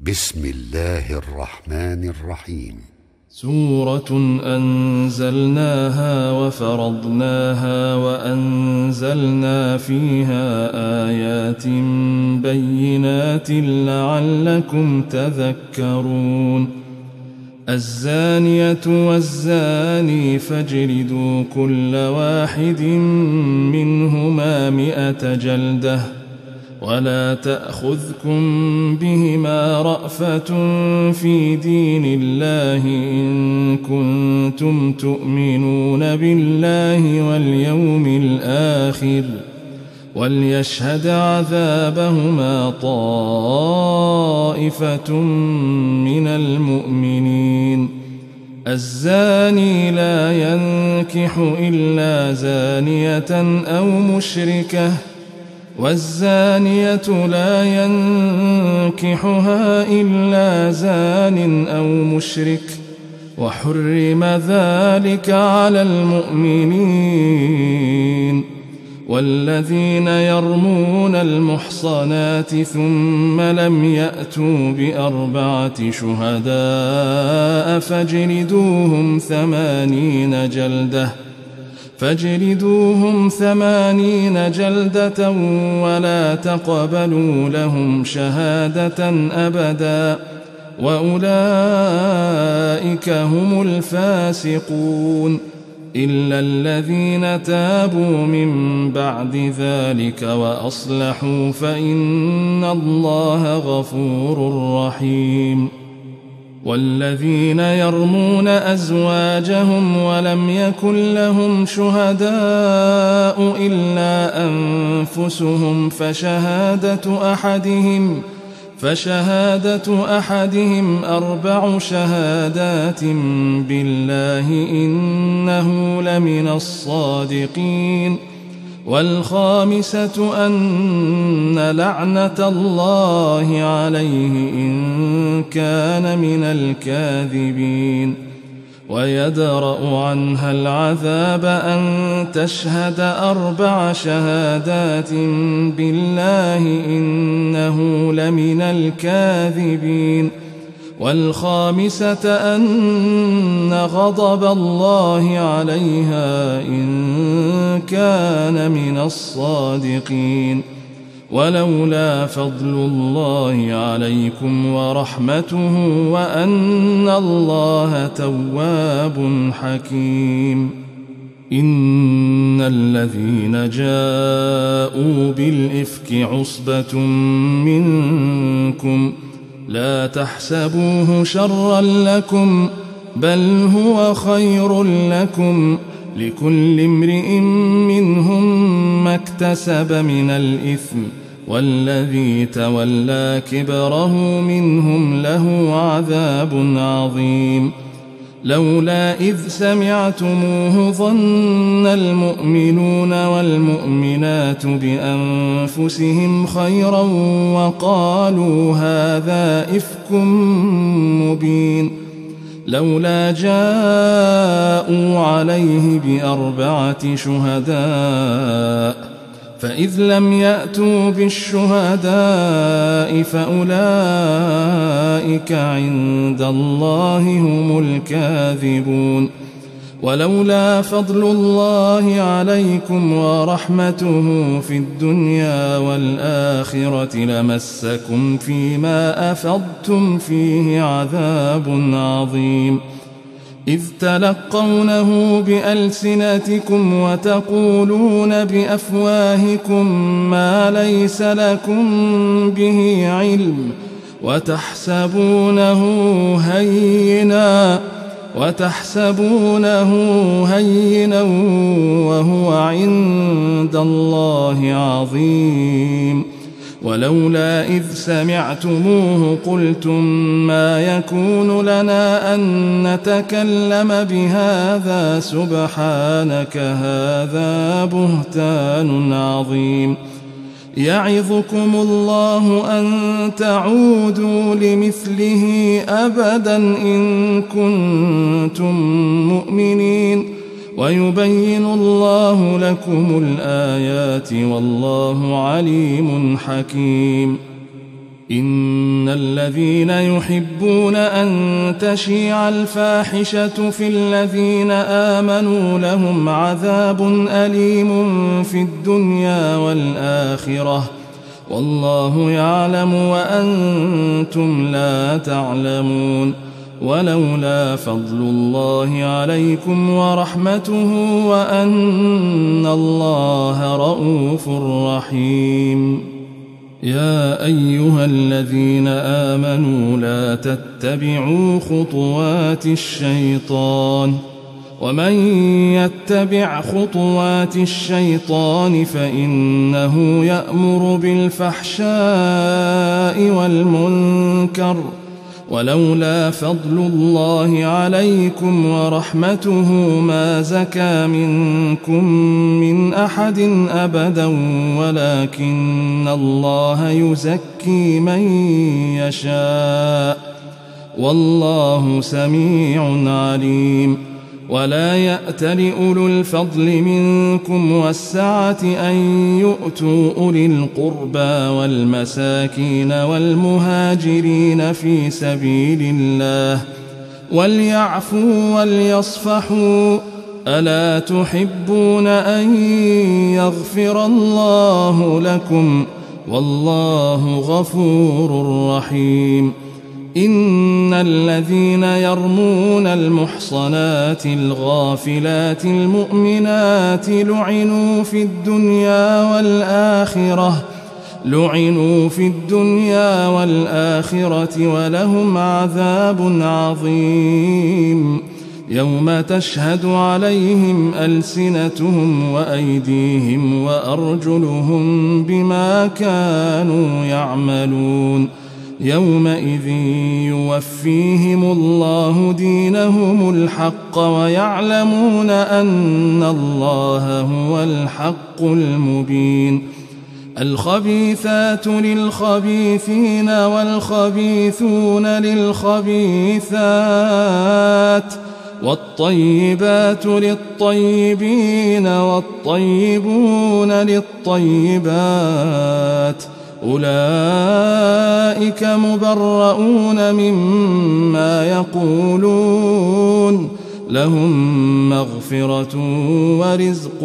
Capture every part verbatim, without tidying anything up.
بسم الله الرحمن الرحيم. سورة أنزلناها وفرضناها وأنزلنا فيها آيات بينات لعلكم تذكرون. الزانية والزاني فاجلدوا كل واحد منهما مئة جلدة ولا تأخذكم بهما رأفة في دين الله إن كنتم تؤمنون بالله واليوم الآخر وليشهد عذابهما طائفة من المؤمنين. الزاني لا ينكح إلا زانية أو مشركة والزانية لا ينكحها إلا زان أو مشرك وحرم ذلك على المؤمنين. والذين يرمون المحصنات ثم لم يأتوا بأربعة شهداء فاجلدوهم ثمانين جلدة فاجلدوهم ثمانين جلدة ولا تقبلوا لهم شهادة أبدا وأولئك هم الفاسقون إلا الذين تابوا من بعد ذلك وأصلحوا فإن الله غفور رحيم. والذين يرمون أزواجهم ولم يكن لهم شهداء إلا أنفسهم فشهادة أحدهم فشهادة أحدهم أربع شهادات بالله إنه لمن الصادقين. والخامسة أن لعنة الله عليه إن كان من الكاذبين. ويدرأ عنها العذاب أن تشهد أربع شهادات بالله إنه لمن الكاذبين. والخامسة أن غضب الله عليها إن كان من الصادقين. ولولا فضل الله عليكم ورحمته وأن الله تواب حكيم. إن الذين جاءوا بالإفك عصبة منكم لا تحسبوه شرا لكم بل هو خير لكم لكل امرئ منهم ما اكتسب من الإثم والذي تولى كبره منهم له عذاب عظيم. لولا إذ سمعتموه ظن المؤمنون والمؤمنات بأنفسهم خيرا وقالوا هذا إفك مبين. لولا جاءوا عليه بأربعة شهداء فإذ لم يأتوا بالشهداء فأولئك عند الله هم الكاذبون. ولولا فضل الله عليكم ورحمته في الدنيا والآخرة لمسكم فيما أفضتم فيه عذاب عظيم. إذ تلقونه بألسنتكم وتقولون بأفواهكم ما ليس لكم به علم وتحسبونه هينا وتحسبونه هينا وهو عند الله عظيم. ولولا إذ سمعتموه قلتم ما يكون لنا أن نتكلم بهذا سبحانك هذا بهتان عظيم. يعظكم الله أن تعودوا لمثله أبدا إن كنتم مؤمنين ويبين الله لكم الآيات والله عليم حكيم. إن الذين يحبون أن تشيع الفاحشة في الذين آمنوا لهم عذاب أليم في الدنيا والآخرة والله يعلم وأنتم لا تعلمون. ولولا فضل الله عليكم ورحمته وأن الله رءوف رحيم. يا أيها الذين آمنوا لا تتبعوا خطوات الشيطان ومن يتبع خطوات الشيطان فإنه يأمر بالفحشاء والمنكر ولولا فضل الله عليكم ورحمته ما زكى منكم من أحد أبدا ولكن الله يزكي من يشاء والله سميع عليم. ولا يأتل أولو الفضل منكم والسعة أن يؤتوا أولي القربى والمساكين والمهاجرين في سبيل الله وليعفوا وليصفحوا ألا تحبون أن يغفر الله لكم والله غفور رحيم. إن الذين يرمون المحصنات الغافلات المؤمنات لعنوا في الدنيا والآخرة لعنوا في الدنيا والآخرة ولهم عذاب عظيم يوم تشهد عليهم ألسنتهم وأيديهم وأرجلهم بما كانوا يعملون يومئذ يوفيهم الله دينهم الحق ويعلمون أن الله هو الحق المبين. الخبيثات للخبيثين والخبيثون للخبيثات والطيبات للطيبين والطيبون للطيبات أولئك مبرؤون مما يقولون لهم مغفرة ورزق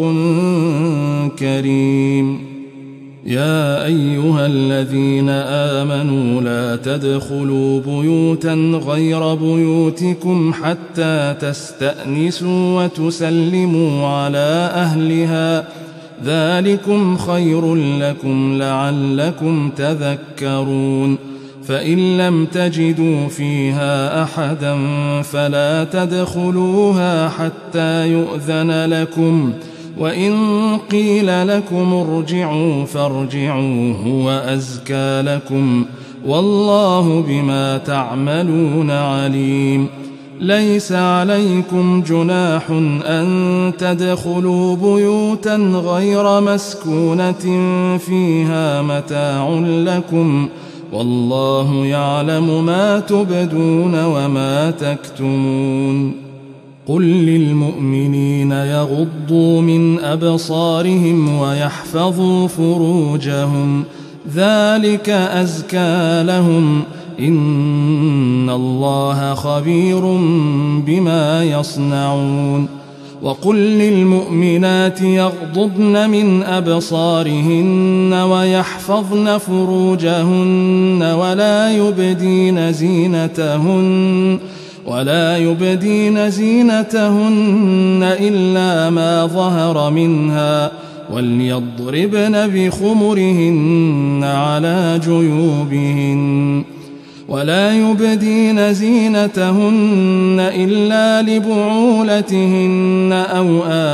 كريم. يا أيها الذين آمنوا لا تدخلوا بيوتا غير بيوتكم حتى تستأنسوا وتسلموا على أهلها ذلكم خير لكم لعلكم تذكرون. فإن لم تجدوا فيها أحدا فلا تدخلوها حتى يؤذن لكم وإن قيل لكم ارجعوا فارجعوا هو أزكى لكم والله بما تعملون عليم. ليس عليكم جناح أن تدخلوا بيوتا غير مسكونة فيها متاع لكم والله يعلم ما تبدون وما تكتمون. قل للمؤمنين يغضوا من أبصارهم ويحفظوا فروجهم ذلك أزكى لهم إن الله خبير بما يصنعون. وقل للمؤمنات يغضضن من أبصارهن ويحفظن فروجهن ولا يبدين زينتهن ولا يبدين زينتهن إلا ما ظهر منها وليضربن بخمرهن على جيوبهن ولا يبدين زينتهن إلا لبعولتهن أو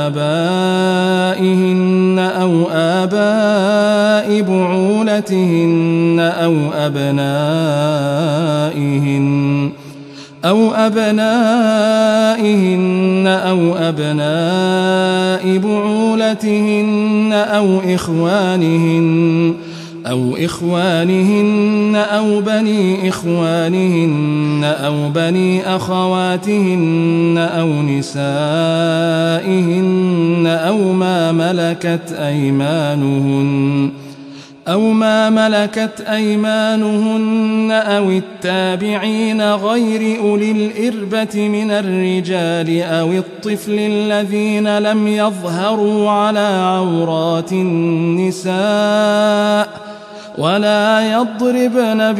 آبائهن أو آباء بعولتهن أو أبنائهن أو أبنائهن أو أبناء بعولتهن أو إخوانهن أو إخوانهن أو بني إخوانهن أو بني أخواتهن أو نسائهن أو ما ملكت أيمانهن أو ما ملكت أيمانهن أو التابعين غير أولي الإربة من الرجال أو الطفل الذين لم يظهروا على عورات النساء ولا يضربن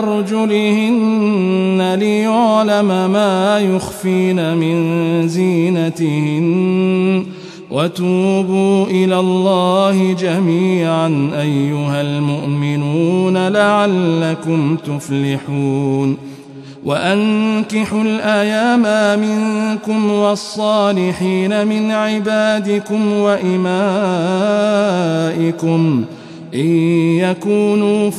بأرجلهن ليعلم ما يخفين من زينتهن وتوبوا إلى الله جميعا أيها المؤمنون لعلكم تفلحون وأنكحوا الأيام منكم والصالحين من عبادكم وإمائكم إن يكونوا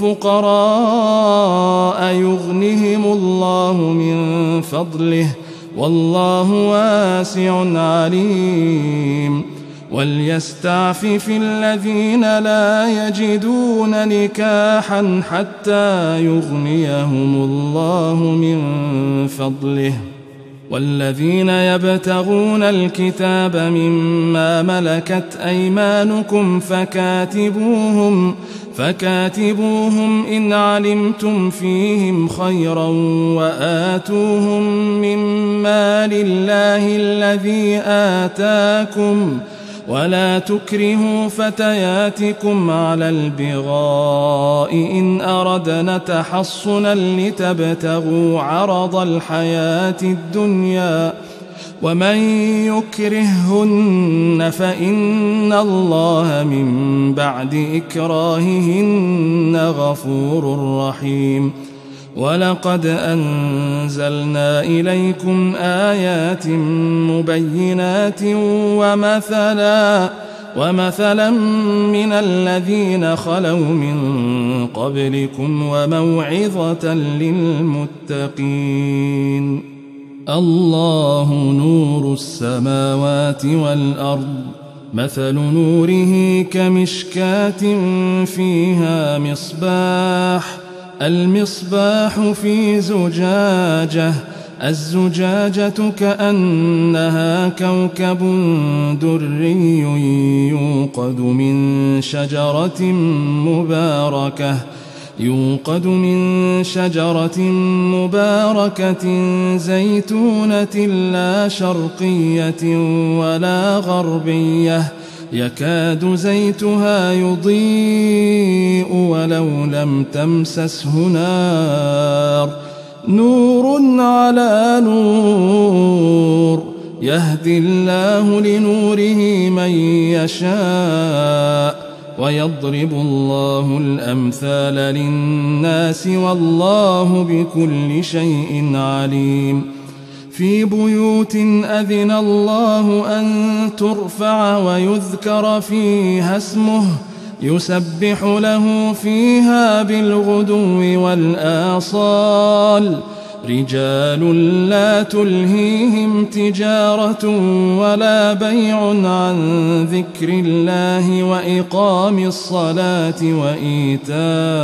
فقراء يغنهم الله من فضله والله واسع عليم وليستعفف الذين لا يجدون نكاحا حتى يغنيهم الله من فضله والذين يبتغون الكتاب مما ملكت أيمانكم فكاتبوهم فكاتبوهم إن علمتم فيهم خيرا وآتوهم من مال الله الذي آتاكم ولا تكرهوا فتياتكم على البغاء إن أردنا تحصنا لتبتغوا عرض الحياة الدنيا ومن يكرههن فإن الله من بعد إكراههن غفور رحيم ولقد أنزلنا إليكم آيات مبينات ومثلا ومثلا من الذين خلوا من قبلكم وموعظة للمتقين الله نور السماوات والأرض مثل نوره كمشكاة فيها مصباح المصباح في زجاجة الزجاجة كأنها كوكب دري يوقد من شجرة مباركة يوقد من شجرة مباركة زيتونة لا شرقية ولا غربية يكاد زيتها يضيء ولو لم تمسسه نار نور على نور يهدي الله لنوره من يشاء ويضرب الله الأمثال للناس والله بكل شيء عليم في بيوت أذن الله أن ترفع ويذكر فيها اسمه يسبح له فيها بالغدو والآصال رجال لا تلهيهم تجارة ولا بيع عن ذكر الله وإقام الصلاة وإيتاء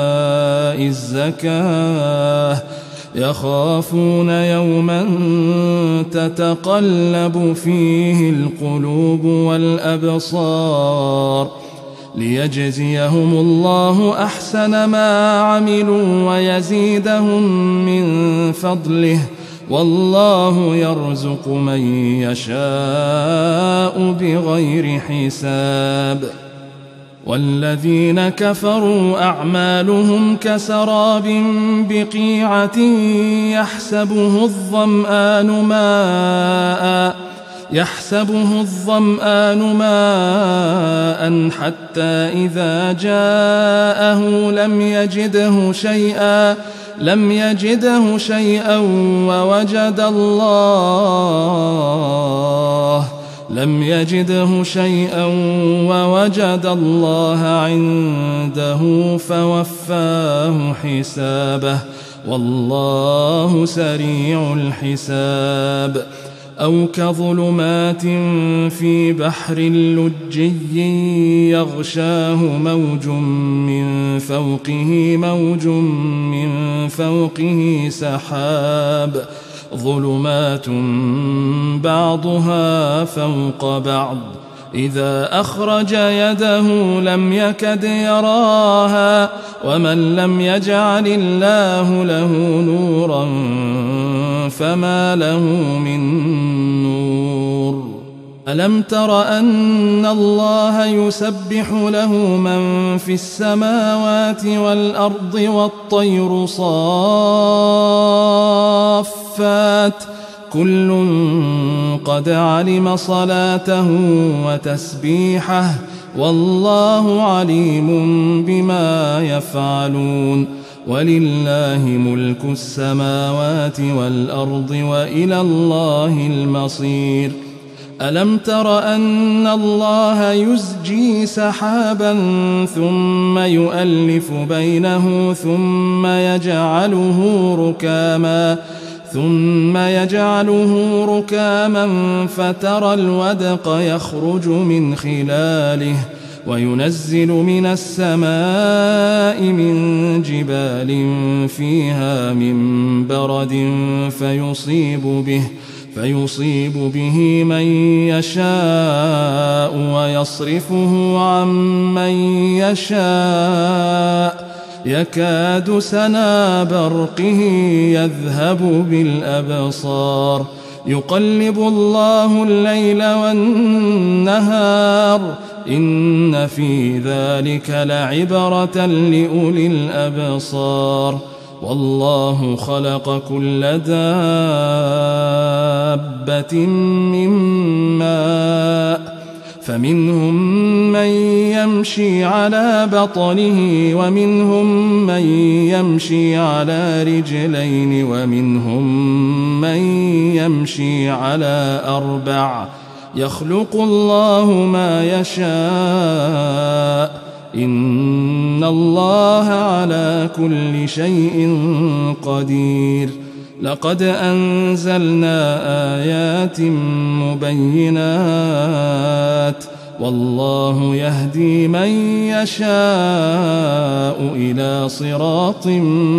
الزكاة يخافون يوما تتقلب فيه القلوب والأبصار ليجزيهم الله أحسن ما عملوا ويزيدهم من فضله والله يرزق من يشاء بغير حساب والذين كفروا أعمالهم كسراب بقيعة يحسبه الظمآن ماء يحسبه الظمآن ماء حتى إذا جاءه لم يجده شيئا لم يجده شيئا ووجد الله لم يجده شيئا ووجد الله عنده فوفاه حسابه والله سريع الحساب أو كظلمات في بحر لجي يغشاه موج من فوقه موج من فوقه سحاب ظلمات بعضها فوق بعض إذا أخرج يده لم يكد يراها ومن لم يجعل الله له نورا فما له من نور ألم تر أن الله يسبح له من في السماوات والأرض والطير صافات كل قد علم صلاته وتسبيحه والله عليم بما يفعلون ولله ملك السماوات والأرض وإلى الله المصير ألم تر أن الله يزجي سحابا ثم يؤلف بينه ثم يجعله ركاما ثم يجعله ركاما فترى الودق يخرج من خلاله وينزل من السماء من جبال فيها من برد فيصيب به فيصيب به من يشاء ويصرفه عن من يشاء يكاد سنا برقه يذهب بالأبصار يقلب الله الليل والنهار إن في ذلك لعبرة لأولي الأبصار والله خلق كل دابة من ماء فمنهم من يمشي على بطنه ومنهم من يمشي على رجلين ومنهم من يمشي على أربع يخلق الله ما يشاء إن الله على كل شيء قدير لقد أنزلنا آيات مبينات والله يهدي من يشاء إلى صراط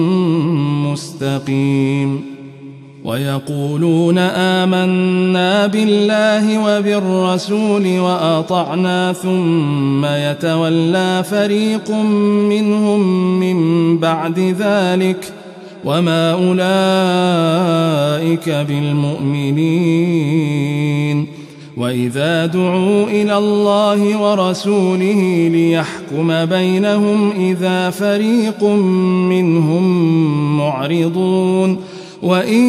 مستقيم ويقولون آمنا بالله وبالرسول وأطعنا ثم يتولى فريق منهم من بعد ذلك وما أولئك بالمؤمنين وإذا دعوا إلى الله ورسوله ليحكم بينهم إذا فريق منهم معرضون وإن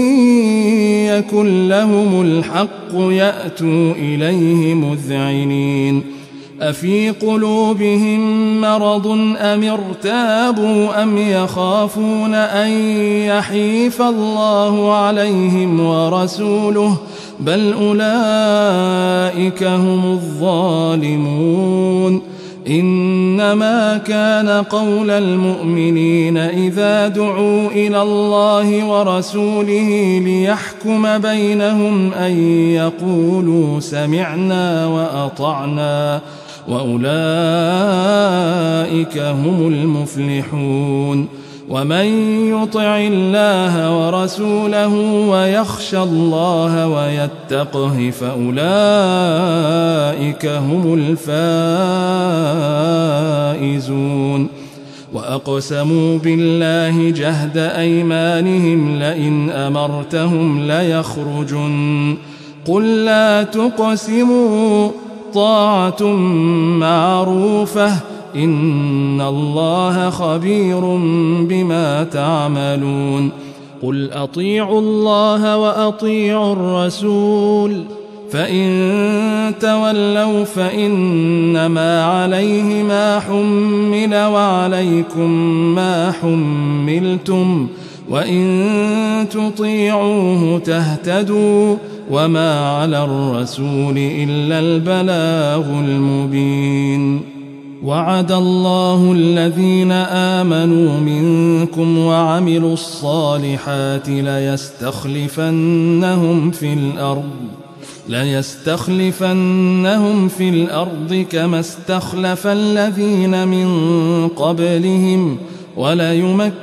يكن لهم الحق يأتوا إليه مذعنين أفي قلوبهم مرض أم ارتابوا أم يخافون أن يحيف الله عليهم ورسوله بل أولئك هم الظالمون إنما كان قول المؤمنين إذا دعوا إلى الله ورسوله ليحكم بينهم أن يقولوا سمعنا وأطعنا وأولئك هم المفلحون ومن يطع الله ورسوله ويخشى الله ويتقه فأولئك هم الفائزون وأقسموا بالله جهد أيمانهم لئن أمرتهم ليخرجن قل لا تقسموا طاعة معروفة إن الله خبير بما تعملون قل أطيعوا الله وأطيعوا الرسول فإن تولوا فإنما عليه ما حمل وعليكم ما حملتم وإن تطيعوه تهتدوا وما على الرسول إلا البلاغ المبين وعد الله الذين آمنوا منكم وعملوا الصالحات ليستخلفنهم في الأرض ليستخلفنهم في الأرض كما استخلف الذين من قبلهم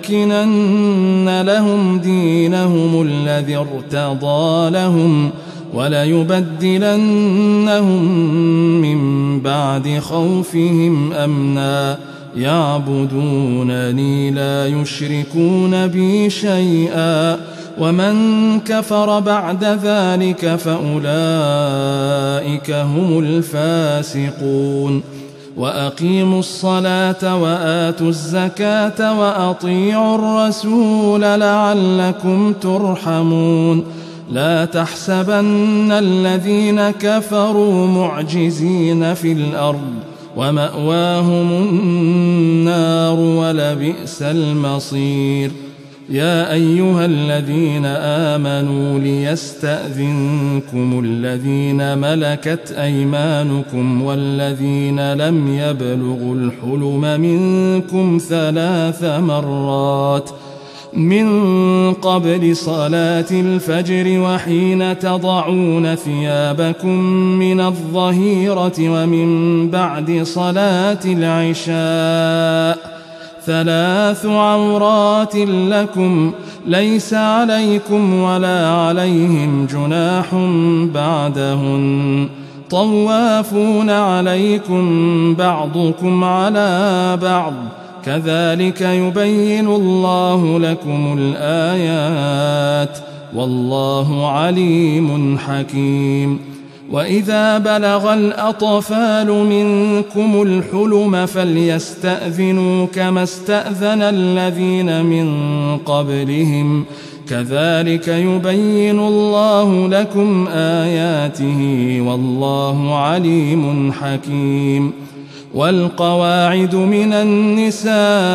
وليمكنن لهم دينهم الذي ارتضى لهم وليبدلنهم من بعد خوفهم أمنا يعبدونني لا يشركون بي شيئا ومن كفر بعد ذلك فأولئك هم الفاسقون وأقيموا الصلاة وآتوا الزكاة وأطيعوا الرسول لعلكم ترحمون لا تحسبن الذين كفروا معجزين في الأرض ومأواهم النار ولبئس المصير يا أيها الذين آمنوا ليستأذنكم الذين ملكت أيمانكم والذين لم يبلغوا الحلم منكم ثلاث مرات من قبل صلاة الفجر وحين تضعون ثيابكم من الظهيرة ومن بعد صلاة العشاء ثلاث عورات لكم ليس عليكم ولا عليهم جناح بعدهن طوافون عليكم بعضكم على بعض كذلك يبين الله لكم الآيات والله عليم حكيم وإذا بلغ الأطفال منكم الحلم فليستأذنوا كما استأذن الذين من قبلهم كذلك يبين الله لكم آياته والله عليم حكيم والقواعد من النساء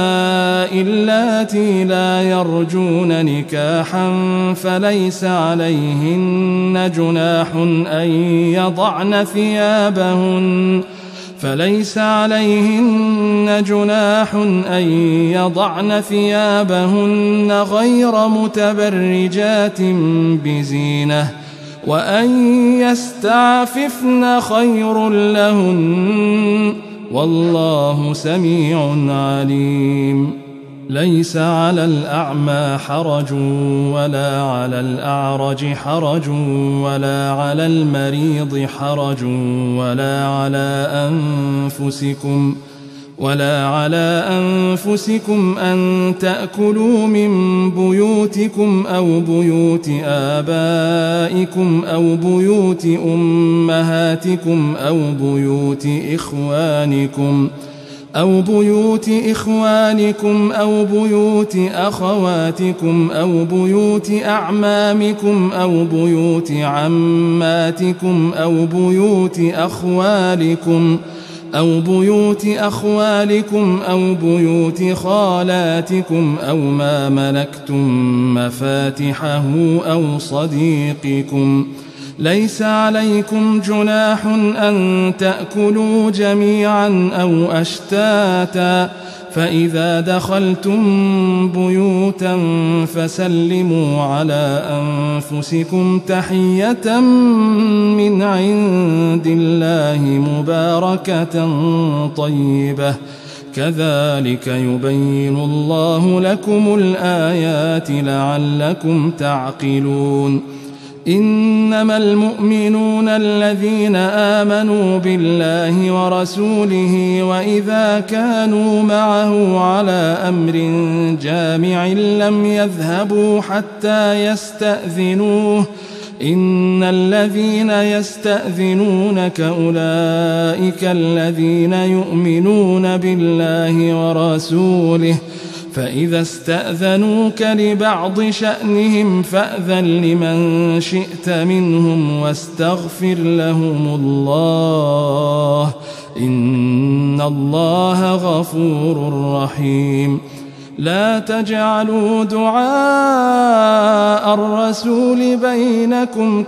اللاتي لا يرجون نكاحا فليس عليهن جناح أن يضعن ثيابهن فليس عليهن جناح أن يضعن ثيابهن غير متبرجات بزينة وأن يستعففن خير لهن والله سميع عليم ليس على الأعمى حرج ولا على الأعرج حرج ولا على المريض حرج ولا على أنفسكم ولا على أنفسكم أن تأكلوا من بيوتكم أو بيوت آبائكم أو بيوت أمهاتكم أو بيوت إخوانكم أو بيوت إخوانكم أو بيوت أخواتكم أو بيوت أعمامكم أو بيوت عماتكم أو بيوت أخوالكم أو بيوت أخوالكم أو بيوت خالاتكم أو ما ملكتم مفاتحه أو صديقكم ليس عليكم جناح أن تأكلوا جميعا أو أشتاتا فإذا دخلتم بيوتا فسلموا على أنفسكم تحية من عند الله مباركة طيبة كذلك يبين الله لكم الآيات لعلكم تعقلون إنما المؤمنون الذين آمنوا بالله ورسوله وإذا كانوا معه على أمر جامع لم يذهبوا حتى يستأذنوه إن الذين يستأذنونك أولئك الذين يؤمنون بالله ورسوله فإذا استأذنوك لبعض شأنهم فأذن لمن شئت منهم واستغفر لهم الله إن الله غفور رحيم لا تجعلوا دعاء الرسول بينكم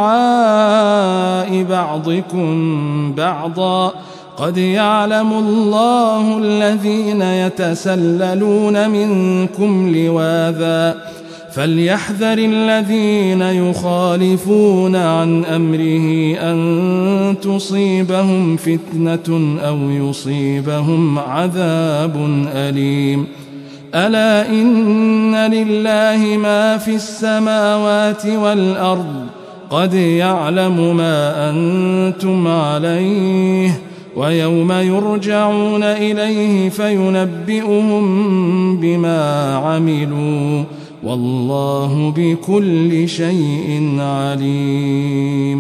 كدعاء بعضكم بعضا قد يعلم الله الذين يتسللون منكم لواذا فليحذر الذين يخالفون عن أمره أن تصيبهم فتنة أو يصيبهم عذاب أليم ألا إن لله ما في السماوات والأرض قد يعلم ما أنتم عليه ويوم يرجعون إليه فينبئهم بما عملوا والله بكل شيء عليم.